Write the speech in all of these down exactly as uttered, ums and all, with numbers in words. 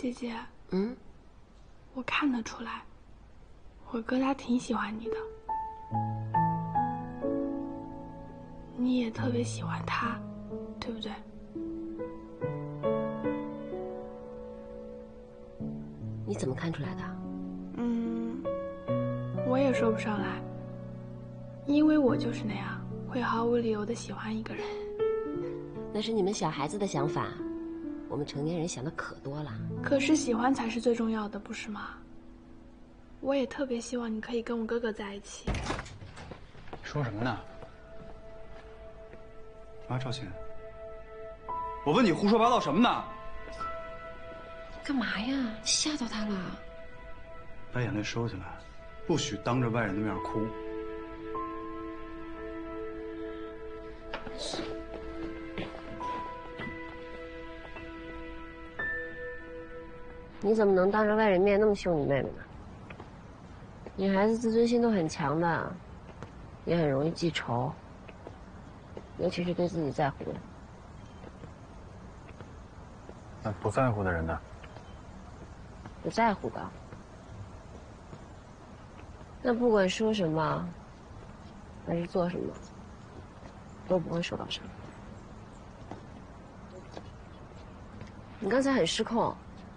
姐姐， 嗯， 我看得出来，我哥他挺喜欢你的，你也特别喜欢他，对不对？ 你怎么看出来的？ 嗯，我也说不上来，因为我就是那样，会毫无理由的喜欢一个人。 那是你们小孩子的想法，我们成年人想的可多了。 可是喜欢才是最重要的，不是吗？我也特别希望你可以跟我哥哥在一起。 说什么呢？啊，赵琴，我问你胡说八道什么呢？ 干嘛呀？吓到他了？ 把眼泪收起来，不许当着外人的面哭。 你怎么能当着外人面那么凶你妹妹呢？女孩子自尊心都很强的，也很容易记仇，尤其是对自己在乎的。 那不在乎的人呢？ 不在乎的，那不管说什么，还是做什么，都不会受到伤。你刚才很失控，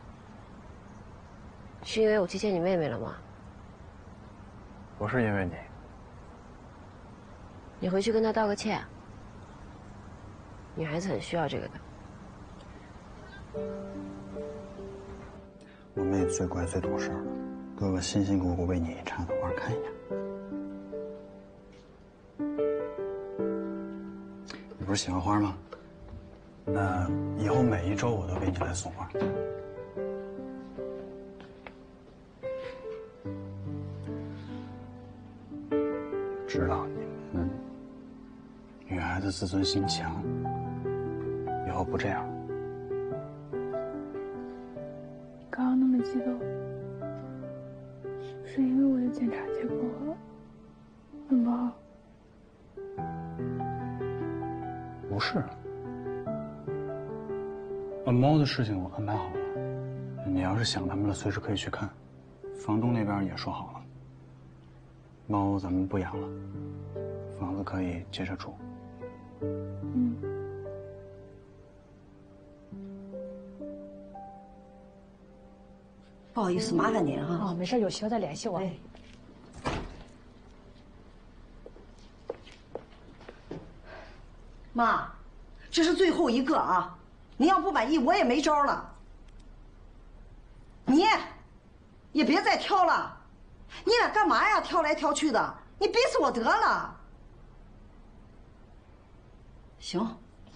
是因为我提见你妹妹了吗？ 不是因为你。 你回去跟她道个歉，女孩子很需要这个的。 我妹最乖最懂事了，哥哥辛辛苦苦为你插的花，看一眼。你不是喜欢花吗？那以后每一周我都给你来送花。知道你们女孩子自尊心强，以后不这样。 刚刚那么激动，是因为我的检查结果很不好。 不是，啊，猫的事情我安排好了，你要是想他们了，随时可以去看。房东那边也说好了，猫咱们不养了，房子可以接着住。 嗯。 不好意思，麻烦您啊。 哦，没事，有需要再联系我。 哎妈，这是最后一个啊！您要不满意，我也没招了。你也别再挑了，你俩干嘛呀？挑来挑去的，你逼死我得了。行，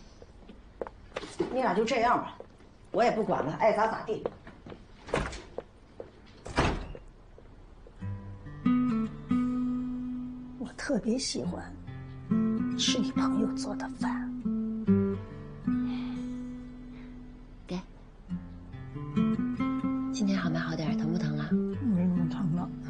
你俩就这样吧，我也不管了，爱咋咋地。 我特别喜欢吃你朋友做的饭。 给。今天好没好点？疼不疼了？ 没那么疼了。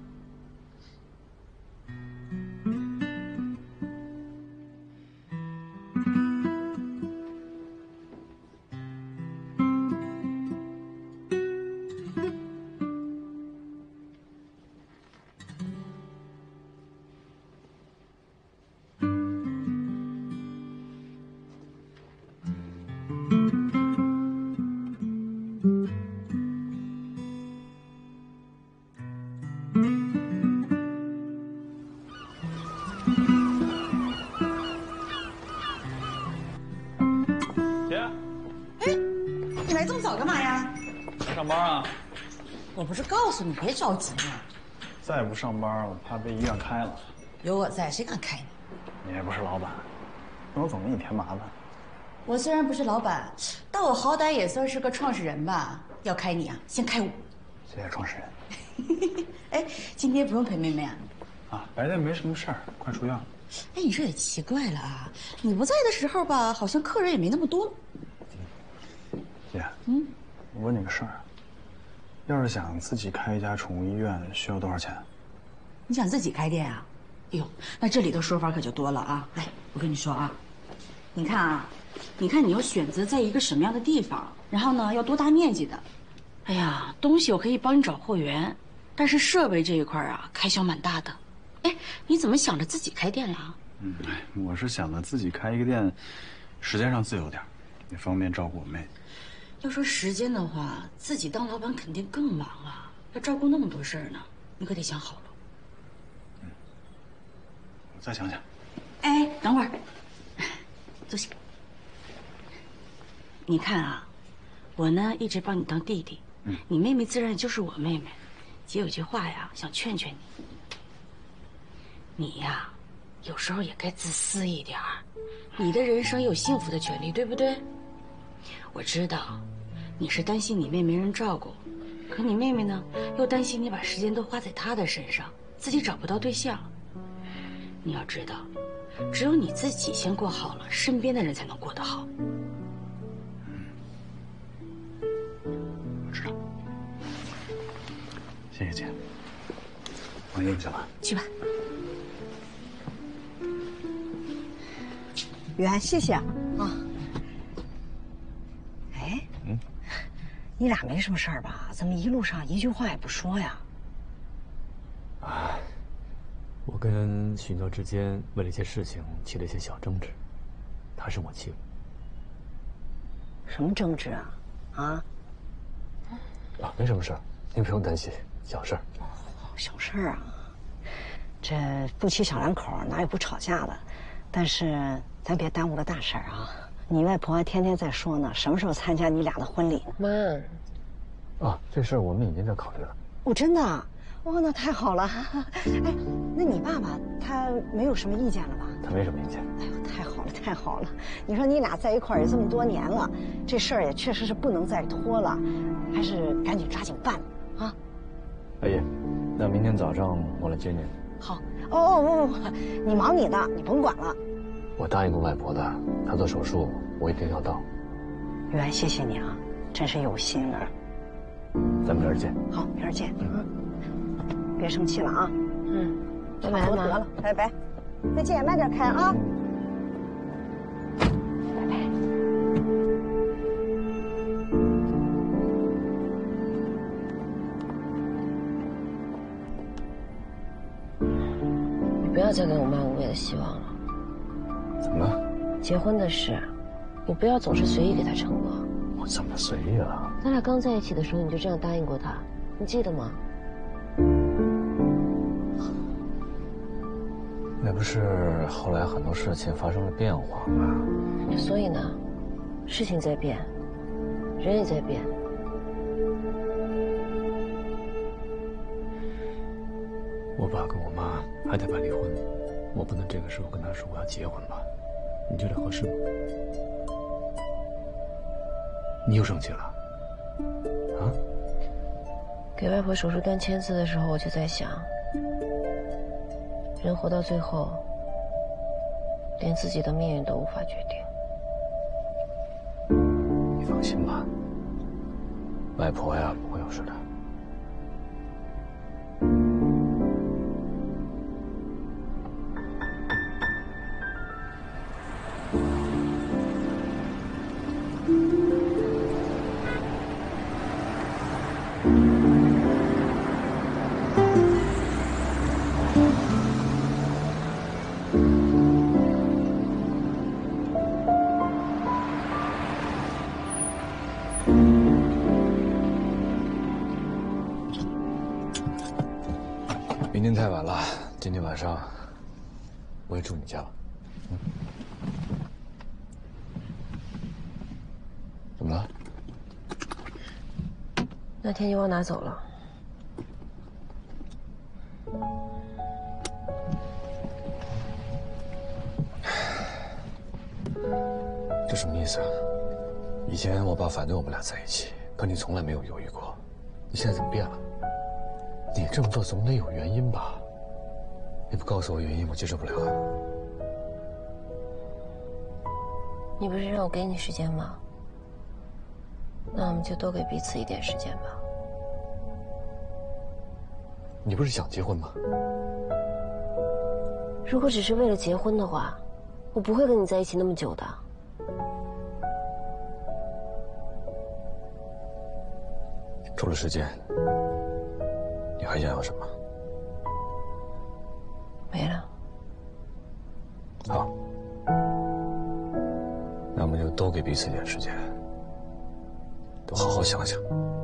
上班啊？ 我不是告诉你别着急吗？ 再不上班，我怕被医院开了。 有我在，谁敢开你？ 你也不是老板，那我总给你添麻烦。 我虽然不是老板，但我好歹也算是个创始人吧。要开你啊，先开我。 谢谢创始人。 哎，今天不用陪妹妹啊？ 啊，白天没什么事儿，快出院了。 哎，你这也奇怪了啊！你不在的时候吧，好像客人也没那么多。 姐， 嗯， 我问你个事儿，要是想自己开一家宠物医院，需要多少钱？ 你想自己开店啊？哎呦，那这里的说法可就多了啊！来，我跟你说啊，你看啊，你看你要选择在一个什么样的地方，然后呢要多大面积的， 哎呀，东西我可以帮你找货源，但是设备这一块啊，开销蛮大的。哎，你怎么想着自己开店了？ 嗯，我是想着自己开一个店，时间上自由点，也方便照顾我妹。 要说时间的话，自己当老板肯定更忙啊，要照顾那么多事儿呢，你可得想好了。 嗯，我再想想。 哎，等会儿，坐下。你看啊，我呢一直把你当弟弟，嗯，你妹妹自然就是我妹妹。姐有句话呀，想劝劝你，你呀，有时候也该自私一点儿。你的人生有幸福的权利，对不对？我知道，你是担心你妹没人照顾，可你妹妹呢，又担心你把时间都花在她的身上，自己找不到对象。你要知道，只有你自己先过好了，身边的人才能过得好。 我知道，谢谢姐。换衣服去了。 去吧。 远，谢谢啊。哎，嗯，你俩没什么事儿吧？怎么一路上一句话也不说呀？ 啊，我跟许诺之间为了一些事情起了一些小争执，他生我气了。 什么争执啊？啊？ 啊，没什么事儿，您不用担心，小事儿。 小事儿啊，这夫妻小两口哪有不吵架的？但是咱别耽误了大事儿啊！你外婆还天天在说呢，什么时候参加你俩的婚礼呢？ 妈， 啊，这事儿我们已经在考虑了。 哦，真的？哦，那太好了。哎，那你爸爸他没有什么意见了吧？ 他没什么意见。 哎呦，太好了，太好了！你说你俩在一块儿也这么多年了，这事儿也确实是不能再拖了，还是赶紧抓紧办啊！ 阿姨，那明天早上我来接您。 好。哦哦不不不，你忙你的，你甭管了。 我答应过外婆的，她做手术，我一定要到。 玉安，谢谢你啊，真是有心啊。 咱们明儿见。 好，明儿见。嗯，别生气了啊。 嗯，拜拜，妈。 得了，拜拜，再见，慢点开啊。拜拜。 你不要再给我妈无谓的希望了。 怎么了？ 结婚的事，你不要总是随意给她承诺。 我怎么随意了？ 咱俩刚在一起的时候，你就这样答应过她，你记得吗？ 那不是后来很多事情发生了变化吗？ 所以呢，事情在变，人也在变。 我爸跟我妈还得办离婚，我不能这个时候跟他说我要结婚吧？你觉得合适吗？你又生气了？啊？ 给外婆手术单签字的时候，我就在想，人活到最后，连自己的命运都无法决定。 你放心吧，外婆呀不会有事的。明天太晚了，今天晚上我也住你家了。嗯，怎么了？ 那天你往哪走了？ 这什么意思啊？以前我爸反对我们俩在一起，可你从来没有犹豫过，你现在怎么变了？你这么做总得有原因吧？你不告诉我原因，我接受不了啊。 你不是让我给你时间吗？那我们就多给彼此一点时间吧。 你不是想结婚吗？ 如果只是为了结婚的话，我不会跟你在一起那么久的。 除了时间，你还想要什么？ 没了。 好，那我们就都给彼此一点时间，都好好想想。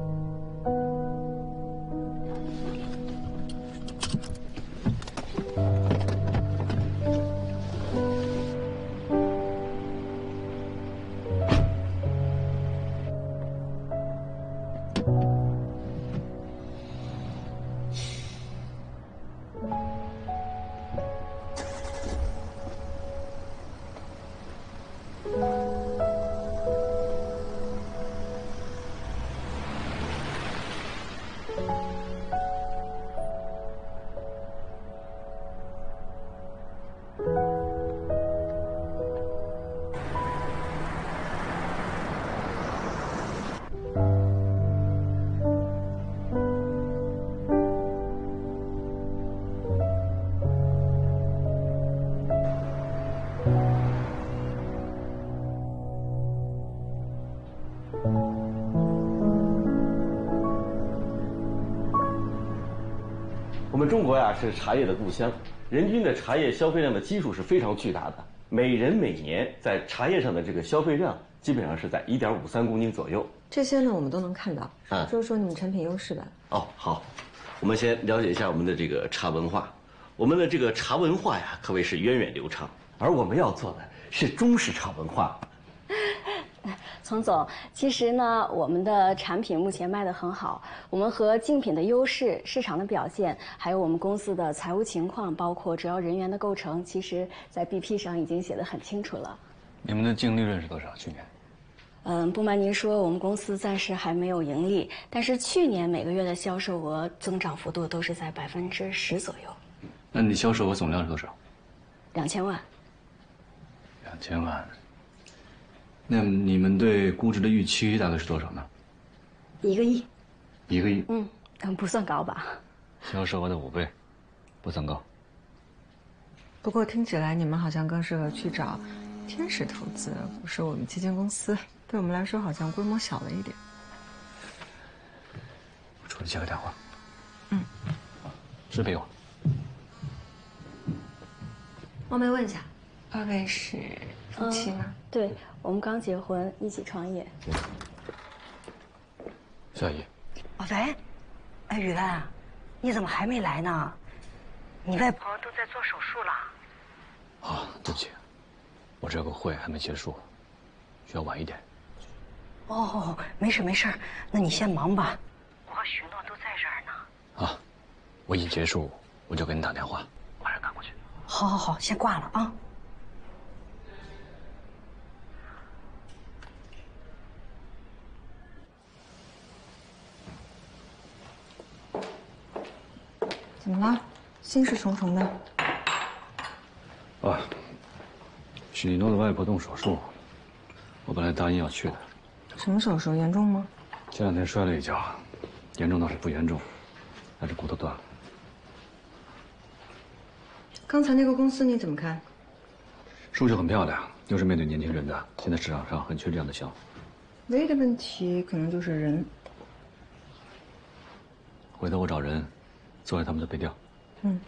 我们中国呀是茶叶的故乡，人均的茶叶消费量的基数是非常巨大的，每人每年在茶叶上的这个消费量基本上是在一点五三公斤左右。 这些呢我们都能看到。 嗯， 说说你们产品优势吧。 哦，好，我们先了解一下我们的这个茶文化。我们的这个茶文化呀，可谓是源远流长，而我们要做的是中式茶文化。 丛总，其实呢，我们的产品目前卖得很好。我们和竞品的优势、市场的表现，还有我们公司的财务情况，包括主要人员的构成，其实在 B P 上已经写得很清楚了。 你们的净利润是多少？去年？ 嗯，不瞒您说，我们公司暂时还没有盈利，但是去年每个月的销售额增长幅度都是在百分之十左右。 那你销售额总量是多少？ 两千万。 两千万。那你们对估值的预期大概是多少呢？ 一个亿。 一个亿？ 嗯，嗯，不算高吧？ 销售额的五倍，不算高。 不过听起来你们好像更适合去找天使投资，不是我们基金公司。对我们来说，好像规模小了一点。 我出去接个电话。 嗯。 支配我。 冒昧问一下，二位是夫妻吗？ 嗯、对，我们刚结婚，一起创业。 夏姨。 哦，喂，哎，雨兰，你怎么还没来呢？你外婆都在做手术了。 啊，对不起，我这有个会还没结束，需要晚一点。 哦，没事没事，那你先忙吧。我和许诺都在这儿呢。 啊，我一结束我就给你打电话，马上赶过去。 好，好，好，先挂了啊。 怎么了？心事重重的。 啊，许诺的外婆动手术，我本来答应要去的。 什么手术？严重吗？ 前两天摔了一跤，严重倒是不严重，但是骨头断了。 刚才那个公司你怎么看？ 数据很漂亮，又是面对年轻人的，现在市场上很缺这样的项目。 唯一的问题可能就是人。 回头我找人做下他们的背调。 嗯。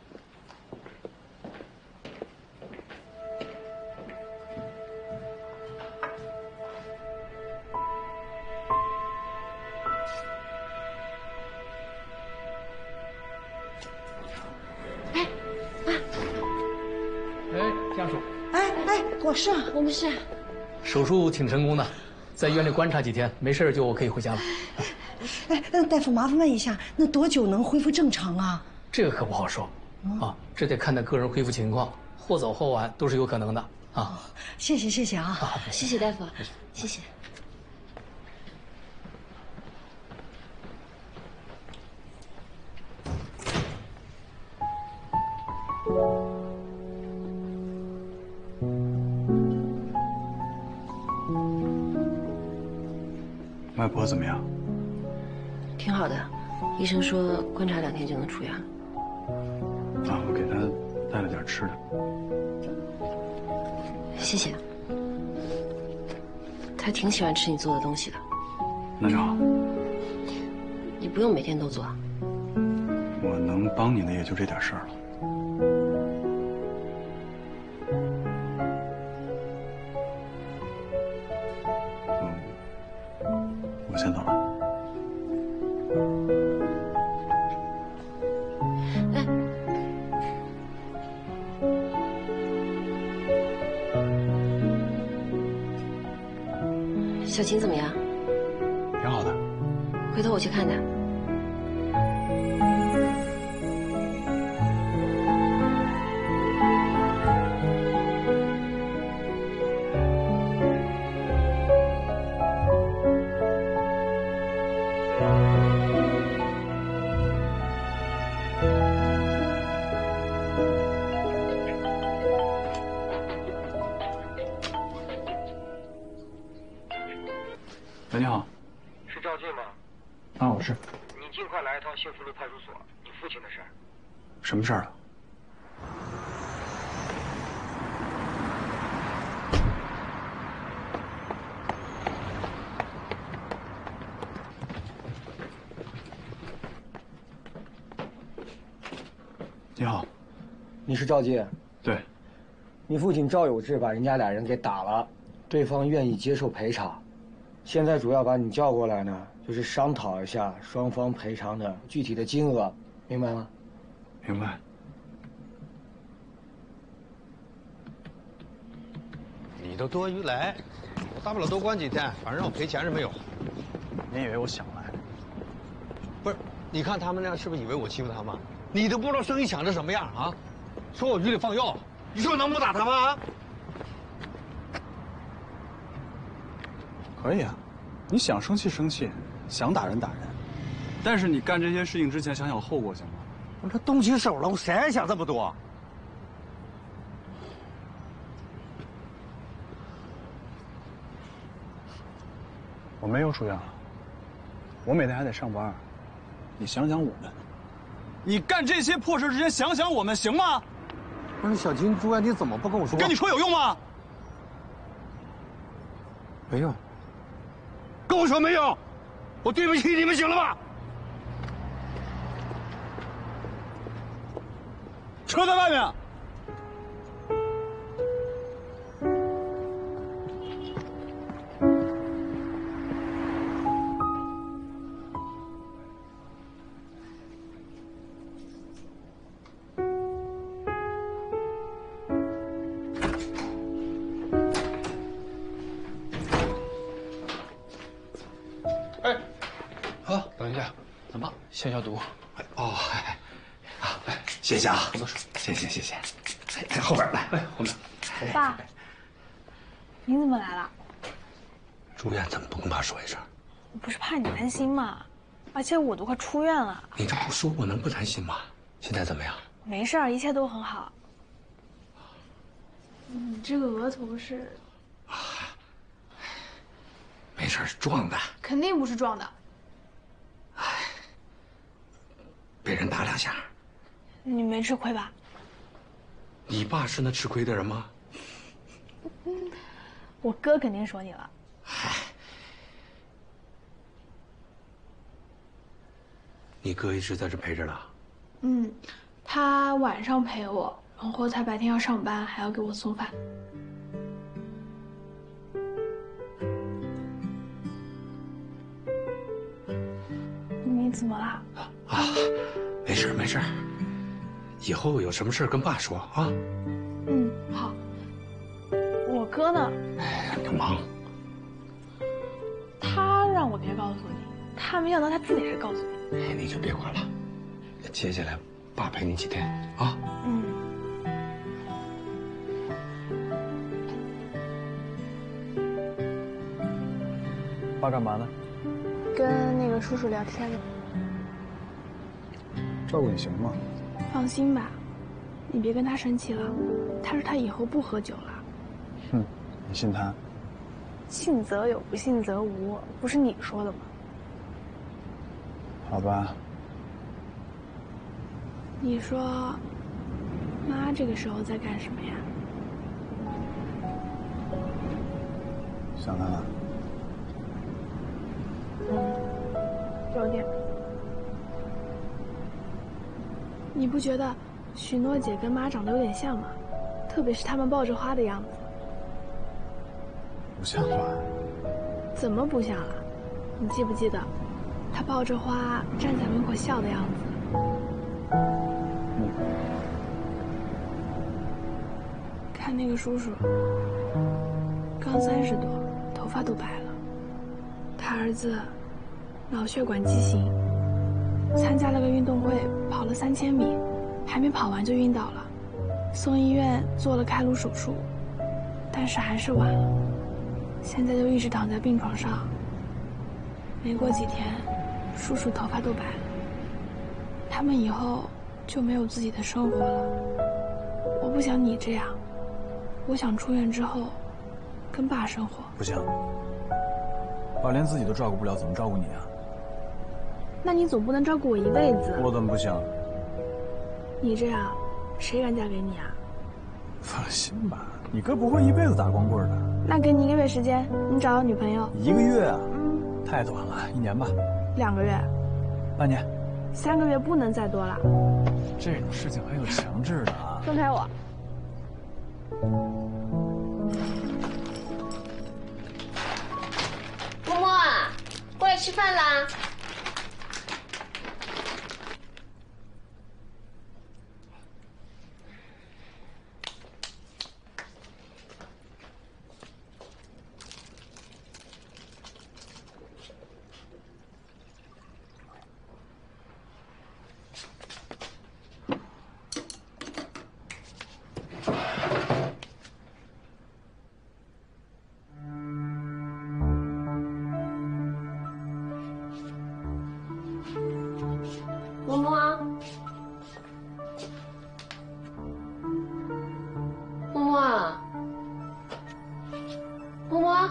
家属， 哎哎，我是我们是手术挺成功的，在医院里观察几天，没事就可以回家了。 哎，那大夫麻烦问一下，那多久能恢复正常啊？ 这个可不好说，啊，这得看他个人恢复情况，或早或晚都是有可能的啊。 哦、谢谢谢谢啊， 啊谢谢大夫，谢谢。 外婆怎么样？ 挺好的，医生说观察两天就能出院。 啊，我给她带了点吃的。 谢谢。她挺喜欢吃你做的东西的。 那就好。 不用每天都做。 我能帮你的也就这点事儿了。嗯，我先走了。 哎，小琴怎么样？ 挺好的。 回头我去看她。 喂，你好。 是赵进吗？ 啊，我是。 你尽快来一趟幸福路派出所，你父亲的事儿。 什么事儿啊？你好。 你是赵进？ 对。 你父亲赵有志把人家俩人给打了，对方愿意接受赔偿。现在主要把你叫过来呢，就是商讨一下双方赔偿的具体的金额，明白吗？ 明白。 你都多余来，我大不了多关几天，反正让我赔钱是没有。 你以为我想来？ 不是，你看他们那样，是不是以为我欺负他们？你都不知道生意抢成什么样啊！说我鱼里放药，你说能不打他们啊？ 可以啊，你想生气生气，想打人打人，但是你干这些事情之前想想后果行吗？ 我这动起手了，我谁还想这么多？ 我没有出院了，我每天还得上班。你想想我们，你干这些破事之前想想我们行吗？ 不是小金住院，你怎么不跟我说？ 跟你说有用吗？ 没用。跟我说没用，我对不起你们，行了吧？ 车在外面。 消消毒。 哦，哎，好，哎，谢谢啊，谢谢谢谢。哎，后边来，哎，后面。 爸，你怎么来了？ 住院怎么不跟爸说一声？ 我不是怕你担心吗？而且我都快出院了。 你这不说，我能不担心吗？现在怎么样？ 没事儿，一切都很好。你这个额头是？ 啊，没事，撞的。 肯定不是撞的。 被人打两下， 你没吃亏吧？ 你爸是那吃亏的人吗？ 我哥肯定说你了。 嗨，你哥一直在这陪着呢。 嗯，他晚上陪我，然后他白天要上班，还要给我送饭。你怎么了？ 啊，没事没事，以后有什么事跟爸说啊。 嗯，好。我哥呢？ 哎，他忙。 他让我别告诉你，他没想到他自己还告诉你。 哎，你就别管了，接下来爸陪你几天啊。 嗯。 爸干嘛呢？ 跟那个叔叔聊天呢。 照顾你行吗？ 放心吧，你别跟他生气了。他说他以后不喝酒了。 哼，你信他？ 信则有，不信则无，不是你说的吗？ 好吧。 你说，妈这个时候在干什么呀？ 想他了。 嗯，有点。 你不觉得许诺姐跟妈长得有点像吗？特别是他们抱着花的样子。 不像吧？ 怎么不像了？你记不记得，她抱着花站在门口笑的样子？ 嗯。 看那个叔叔，刚三十多，头发都白了。他儿子脑血管畸形，参加了个运动会，跑了三千米，还没跑完就晕倒了，送医院做了开颅手术，但是还是晚了。现在就一直躺在病床上。没过几天，叔叔头发都白了。他们以后就没有自己的生活了。我不想你这样，我想出院之后跟爸生活。 不行，爸连自己都照顾不了，怎么照顾你啊？ 那你总不能照顾我一辈子。 我怎么不行？ 你这样，谁敢嫁给你啊？ 放心吧，你哥不会一辈子打光棍的。 那给你一个月时间，你找到女朋友。 一个月啊？嗯，太短了，一年吧。 两个月。 半年。 三个月不能再多了。 这种事情还有强制的啊。 分开我。 默默，过来吃饭啦。默默，默默，默默，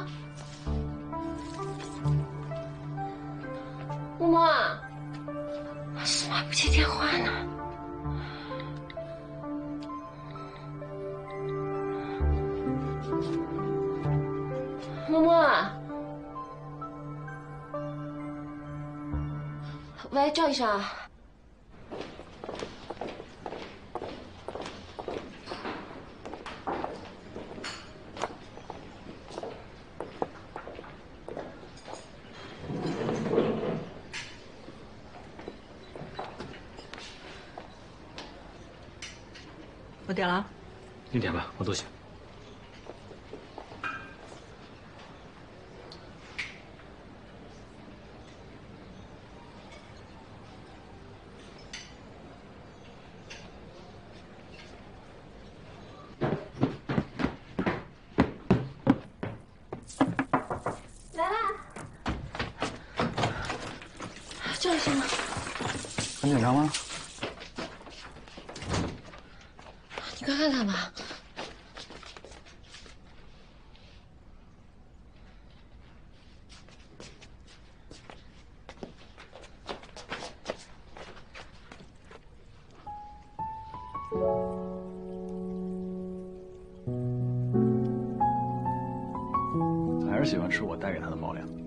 默默，为什么还不接电话呢？默默，喂，赵医生。 我点了。 你点吧，我都行。 来啦！赵医生， 很紧张吗？ 你快看看吧。 还是喜欢吃我带给他的猫粮。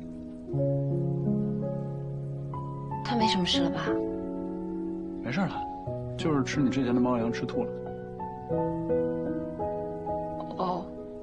他没什么事了吧？ 没事了，就是吃你之前的猫粮吃吐了。 哦。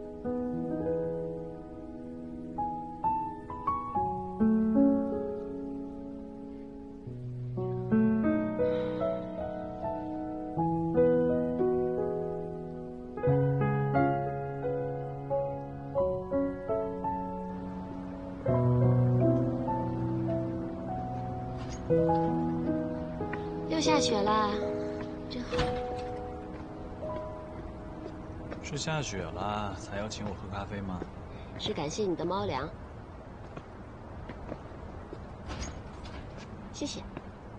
又下雪了，真好。 是下雪了才要请我喝咖啡吗？ 是感谢你的猫粮，谢谢。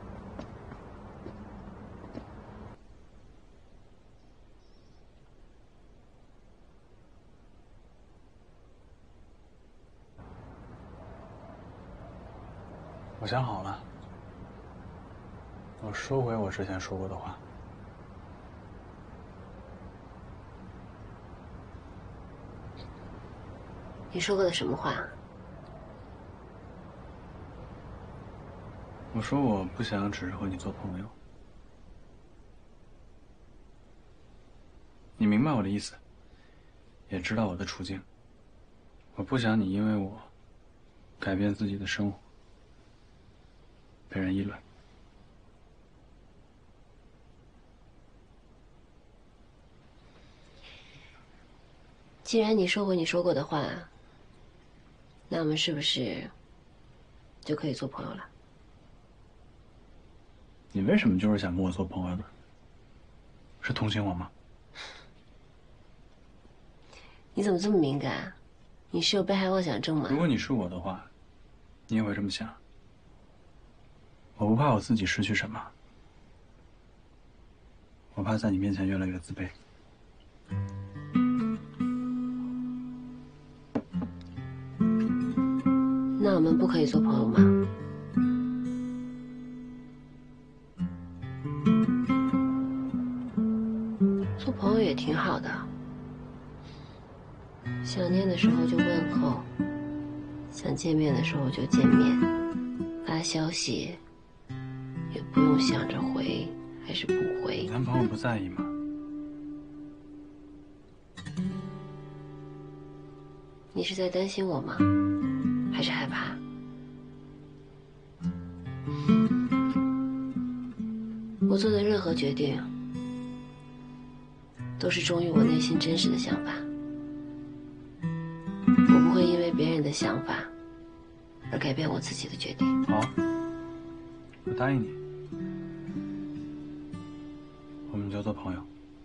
我想好了，我收回我之前说过的话。 你说过的什么话？ 我说我不想只是和你做朋友， 你明白我的意思，也知道我的处境。我不想你因为我改变自己的生活，被人议论。 既然你说过你说过的话，那我们是不是就可以做朋友了？ 你为什么就是想跟我做朋友呢？是同情我吗？ 你怎么这么敏感？你是有被害妄想症吗？ 如果你是我的话，你也会这么想。我不怕我自己失去什么，我怕在你面前越来越自卑。 那我们不可以做朋友吗？做朋友也挺好的，想念的时候就问候，想见面的时候就见面，发消息也不用想着回还是不回。 男朋友不在意吗？ 你是在担心我吗？还是害怕？我做的任何决定都是忠于我内心真实的想法，我不会因为别人的想法而改变我自己的决定。 好，我答应你，我们就做朋友。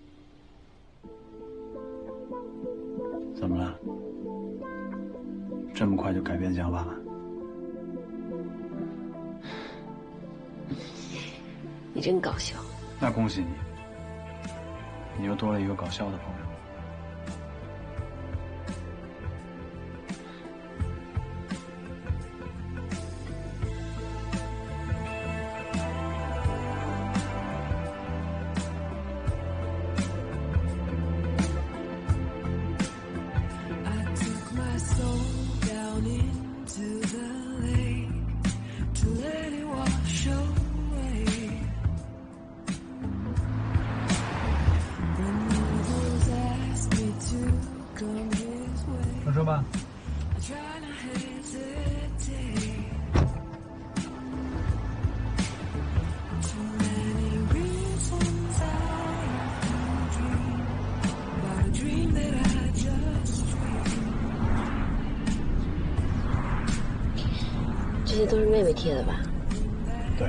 怎么了？这么快就改变想法了？ 你真搞笑。 那恭喜你，你又多了一个搞笑的朋友。 上车吧。 这些都是妹妹贴的吧？ 对。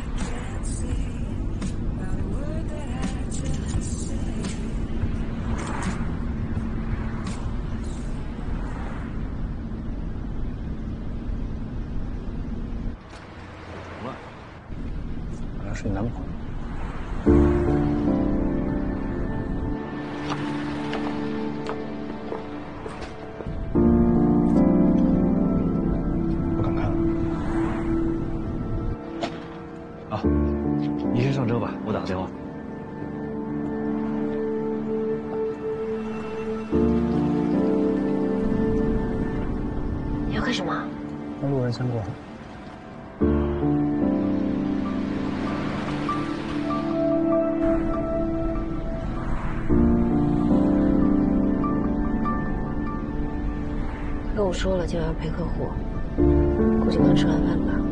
好像是你男朋友。不敢看了。 啊，你先上车吧，我打个电话。 你要干什么？ 那路人先过。 跟我说了今晚要陪客户，估计刚吃完饭吧。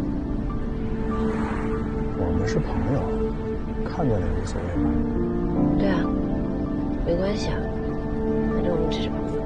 我们是朋友，看见了也无所谓吧？ 对啊，没关系啊，反正我们只是朋友。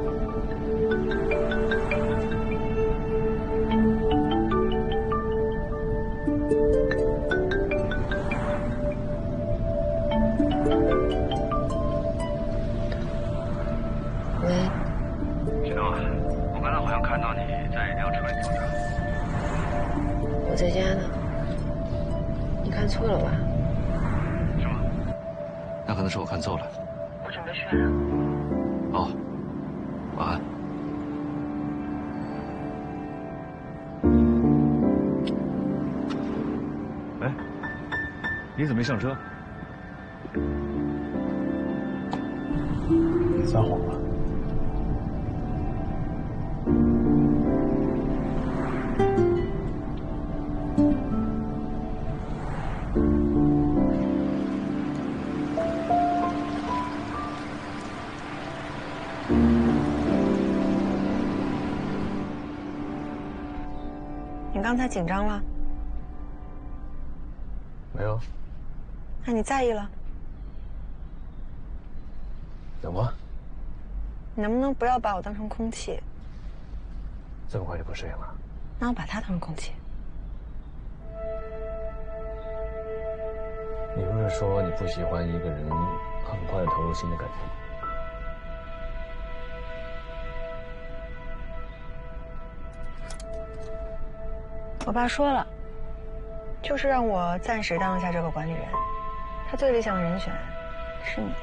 喂， 许诺，我刚才好像看到你在一辆车里坐着。 我在家呢。你看错了吧？ 是吗？ 那可能是我看错了。 我准备睡了。 哦，晚安。哎，你怎么没上车？ 你撒谎了。 你刚才紧张了？ 没有。 那你在意了？ 有吗？ 你能不能不要把我当成空气？ 这么快就不适应了？ 那我把它当成空气。 你不是说你不喜欢一个人很快的投入新的感情吗？ 我爸说了，就是让我暂时当一下这个管理人，他最理想的人选是你。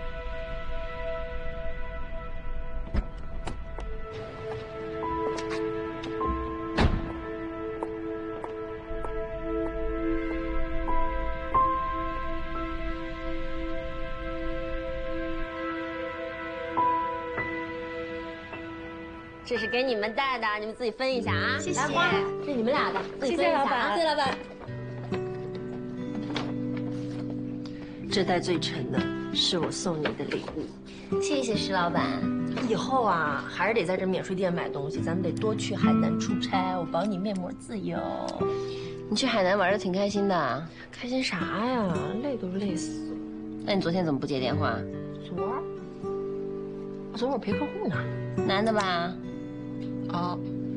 这是给你们带的，你们自己分一下啊！ 谢谢。 来花，这是你们俩的，自己分一下啊！ 谢谢老板。 这袋最沉的是我送你的礼物， 谢谢石老板。 以后啊，还是得在这免税店买东西，咱们得多去海南出差，我保你面膜自由。 你去海南玩的挺开心的， 开心啥呀？累都累死了。 那你昨天怎么不接电话？ 昨儿，我昨儿我陪客户呢， 男的吧？ 哦，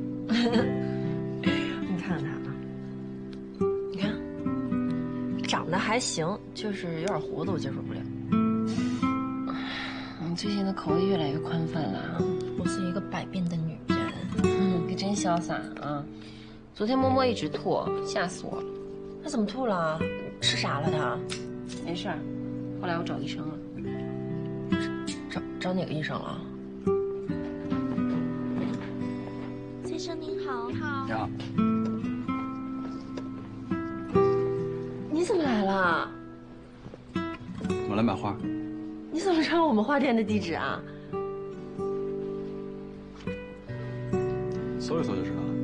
你看看他啊，你看，长得还行，就是有点胡子，我接受不了。 你最近的口味越来越宽泛了。 我是一个百变的女人， 嗯，可真潇洒啊！昨天摸摸一直吐，吓死我了。 他怎么吐了？吃啥了他？ 没事儿，后来我找医生了。 找找哪个医生了？ 先生您好。你好。 你好。 你怎么来了？ 我来买花。 你怎么知道我们花店的地址啊？ 搜一搜就知道了。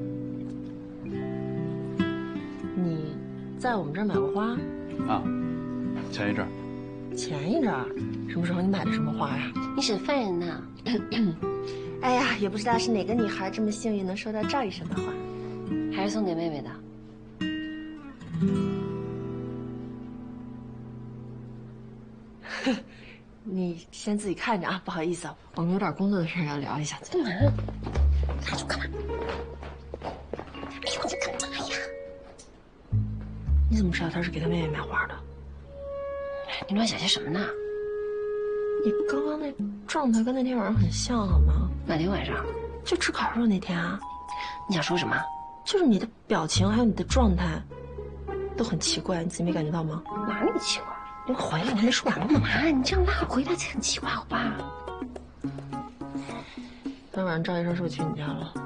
你在我们这儿买过花？ 啊，前一阵儿。 前一阵儿？什么时候？你买的什么花呀？ 你审犯人呢？ 哎呀，也不知道是哪个女孩这么幸运能收到赵医生的花， 还是送给妹妹的。 你先自己看着啊，不好意思啊，我们有点工作的事要聊一下。 干嘛？ 拿住干嘛？哎呦，你干嘛呀？ 你怎么知道他是给他妹妹买花的？ 你乱想些什么呢？ 你刚刚那状态跟那天晚上很像，好吗？ 哪天晚上？ 就吃烤肉那天啊。 你想说什么？ 就是你的表情还有你的状态，都很奇怪，你自己没感觉到吗？ 哪里奇怪？ 你回来，我还没说完呢。 干嘛？你这样拉我回来，这很奇怪，好吧？ 昨天晚上赵医生是不是去你家了？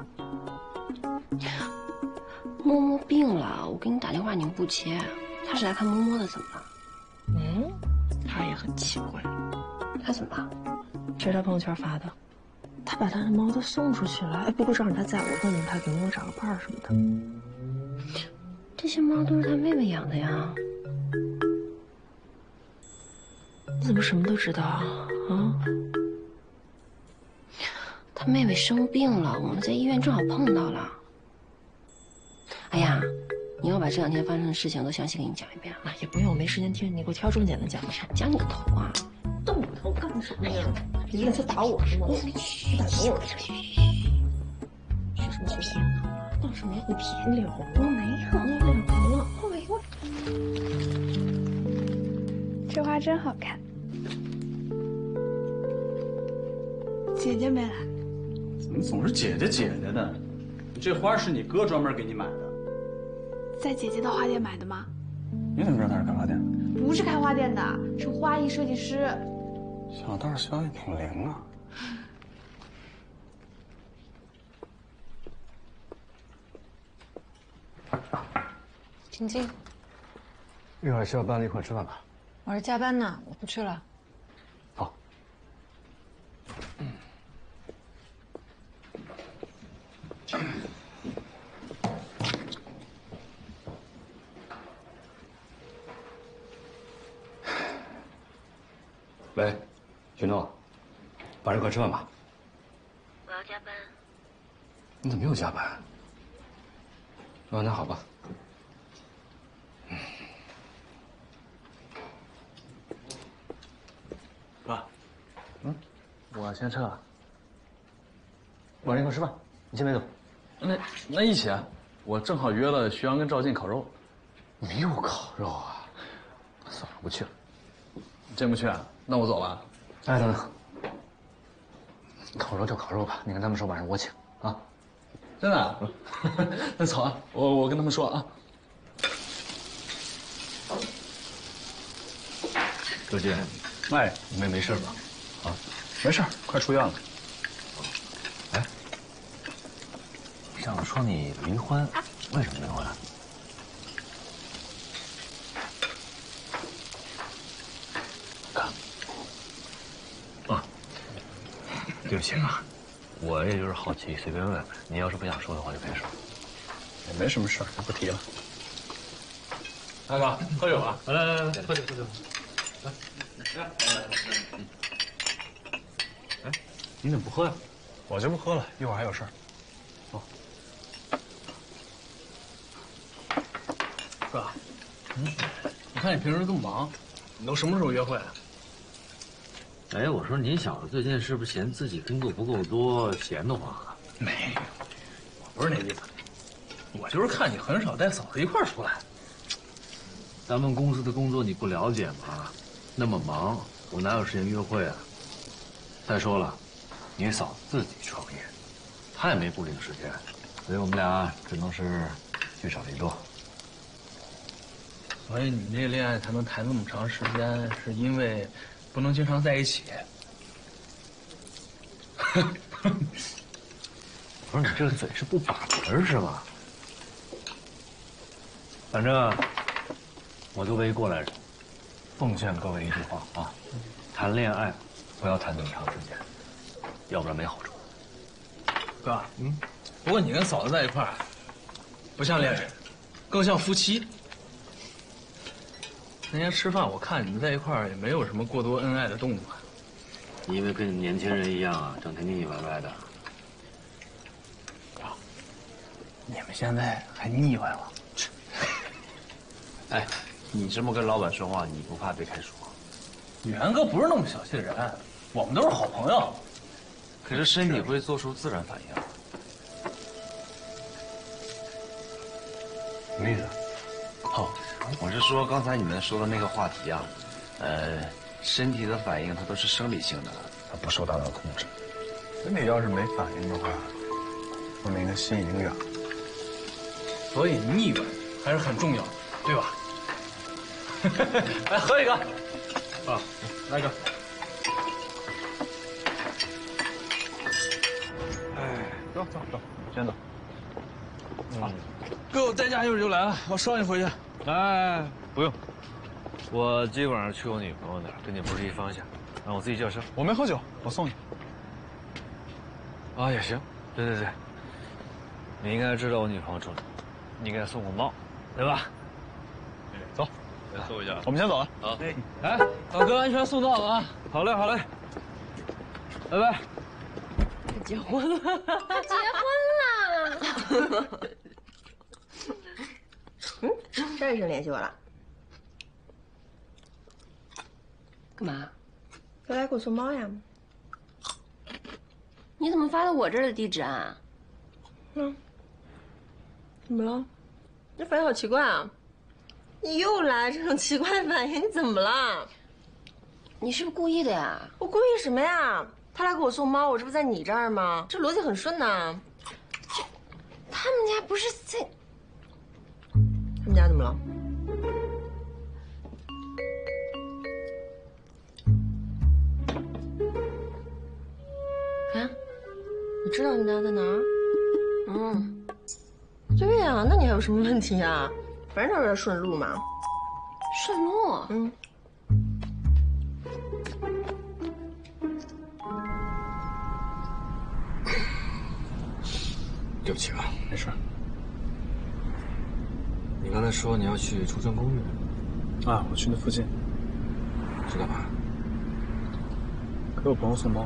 摸摸病了，我给你打电话你又不接，他是来看摸摸的，怎么了？ 嗯，他也很奇怪。 他怎么了？ 这是他朋友圈发的，他把他的猫都送出去了。哎，不过正好他在，我问问他给猫找个伴儿什么的。 这些猫都是他妹妹养的呀。 你怎么什么都知道啊？啊？ 他妹妹生病了，我们在医院正好碰到了。哎呀，你要把这两天发生的事情都详细给你讲一遍啊？也不用，我没时间听，你给我挑重点的讲一下。 讲你个头啊！ 动头干什么呀？你一次打我是吗？ 嘘， 打我！ 嘘， 学什么学？倒是没你偏脸红了， 我没有， 你脸红了。 哎呦， 这花真好看。姐姐没来。 怎么总是姐姐姐姐的？这花是你哥专门给你买的， 在姐姐的花店买的吗？ 你怎么知道他是开花店的？ 不是开花店的，是花艺设计师。 小道消息挺灵啊。 请进。 一会儿下班了，一块吃饭吧。 我是加班呢，我不去了。 好。嗯。喂，许诺，晚上一块吃饭吧。 我要加班。 你怎么又加班？ 哦，那好吧。 哥，嗯，我先撤了。晚上一块吃饭，你先别走。那那一起啊，我正好约了徐阳跟赵静烤肉。 你有烤肉啊？算了，不去了。 真不去啊？那我走了。 哎，等等，烤肉就烤肉吧，你跟他们说晚上我请啊。 真的、啊？那走啊，我我跟他们说啊。 周杰， 哎， 你妹没事吧？ 啊，没事，快出院了。 哎，上次说你离婚，为什么离婚啊？啊，对不起啊，我也就是好奇，随便问问。你要是不想说的话，就别说。 也没什么事儿，就不提了。 大哥，喝酒啊！来来来来，喝酒喝酒。来，来来来。 哎，你怎么不喝呀？我就不喝了，一会儿还有事儿。走。哥，嗯，我看你平时这么忙，你都什么时候约会啊？ 哎，我说您小子最近是不是嫌自己工作不够多，闲得慌啊？ 没有，我不是那意思。我就是看你很少带嫂子一块儿出来。 咱们公司的工作你不了解吗？那么忙，我哪有时间约会啊？再说了，你嫂子自己创业，她也没固定时间，所以我们俩只能是聚少离多。 所以你这恋爱才能谈那么长时间，是因为不能经常在一起。 不是你这个嘴是不把门是吧？反正我作为过来人，奉劝各位一句话啊：谈恋爱不要谈那么长时间，要不然没好处。 哥，嗯，不过你跟嫂子在一块儿，不像恋人，更像夫妻。那天吃饭我看你们在一块儿也没有什么过多恩爱的动作。 因为跟你们年轻人一样啊，整天腻腻歪歪的。 你们现在还腻歪了？ 哎，你这么跟老板说话，你不怕被开除？ 元哥不是那么小气的人，我们都是好朋友。 可是身体会做出自然反应。什么意思？哦，我是说刚才你们说的那个话题啊，呃，身体的反应它都是生理性的，它不受大脑控制。 身体要是没反应的话，说明他心已经远了。所以腻歪还是很重要的，对吧？来喝一个。啊，来一个。哎，走走走，先走。嗯，哥，我代驾一会儿就来了，我捎你回去。 哎，不用，我今晚上去我女朋友那儿，跟你不是一方向，让我自己叫车。 我没喝酒，我送你。 啊，也行。对对对，你应该知道我女朋友住哪，你给她送个猫，对吧？ 走， 来坐一下。 我们先走了。 好。 哎，来，老哥，安全送到了啊！ 好嘞，好嘞。拜拜。 他结婚了，他结婚了。 嗯，这医生联系我了， 干嘛？ 要来给我送猫呀？ 你怎么发到我这儿的地址啊？ 嗯，怎么了？这反应好奇怪啊！你又来这种奇怪反应，你怎么了？ 你是不是故意的呀？ 我故意什么呀？他来给我送猫，我这不在你这儿吗？这逻辑很顺呐。 他们家不是在…… 他们家怎么了？啊？你知道他们家在哪儿？嗯，对呀、啊，那你还有什么问题啊？反正他有点顺路嘛。 顺路？ 嗯。 对不起啊， 没事。 你刚才说你要去初春公寓， 啊，我去那附近。 是干嘛？ 给我朋友送猫。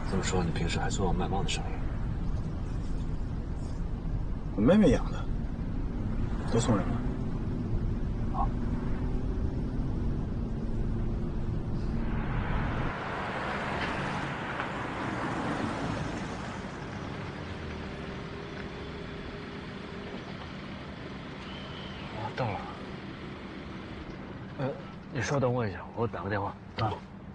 这么说，你平时还做卖猫的生意？ 我妹妹养的，都送人了。 好。我到了。呃，你稍等我一下，我打个电话啊。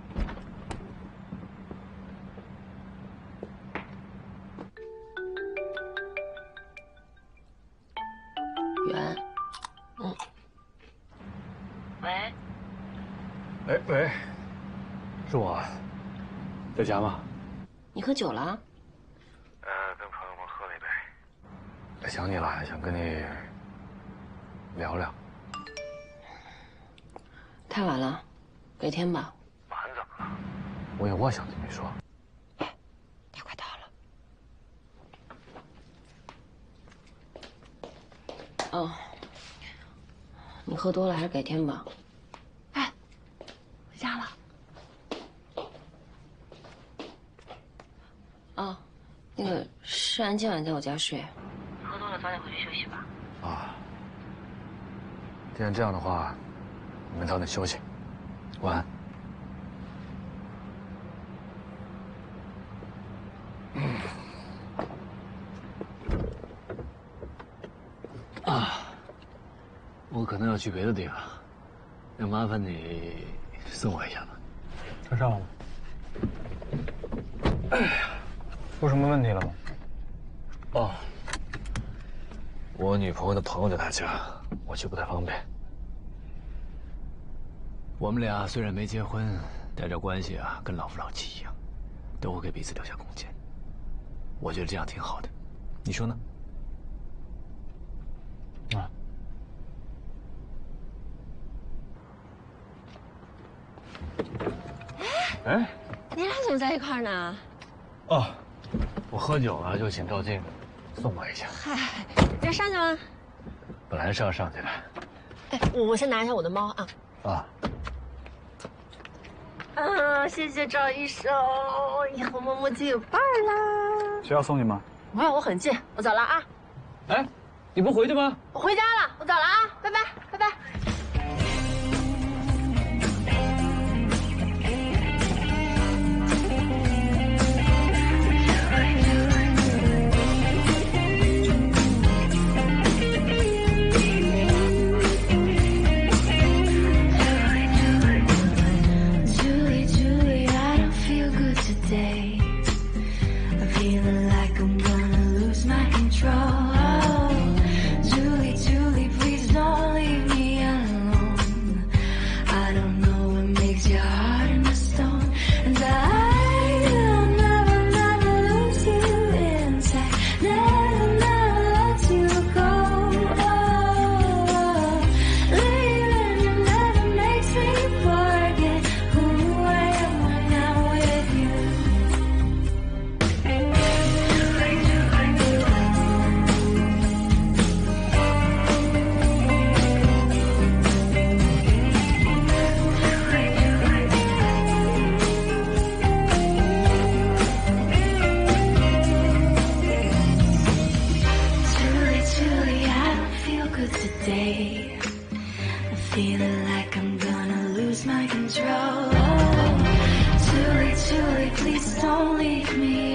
远，嗯，喂， 哎喂，是我，在家吗？ 你喝酒了？ 呃，跟朋友们喝了一杯。想你了，想跟你聊聊。 太晚了，改天吧。 晚怎么了？我有话想跟你说。 他快到了。哦，你喝多了还是改天吧。 哎，回家了。 哦，那个诗安今晚在我家睡，喝多了早点回去休息吧。 啊，既然这样的话，你们早点休息，晚安。啊，我可能要去别的地方，要麻烦你送我一下吧。 他上了吗？哎呀，出什么问题了吗？ 哦，我女朋友的朋友在她家，我去不太方便。我们俩虽然没结婚，但这关系啊，跟老夫老妻一样，都会给彼此留下空间。我觉得这样挺好的，你说呢？啊。哎， 你俩怎么在一块儿呢？ 哦，我喝酒了，就请赵静送我一下。 嗨，你要上去吗？ 本来是要上去的。 哎，我我先拿一下我的猫啊。 啊。 啊，谢谢赵医生，以后摸摸就有伴儿啦。 需要送你吗？ 不用，我很近，我走了啊。 哎，你不回去吗？ 我回家了，我走了啊，拜拜，拜拜。 Too late, too late, please don't leave me